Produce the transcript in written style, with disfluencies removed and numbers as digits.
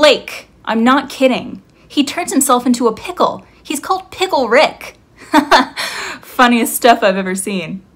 Blake, I'm not kidding. He turns himself into a pickle. He's called Pickle Rick. Funniest stuff I've ever seen.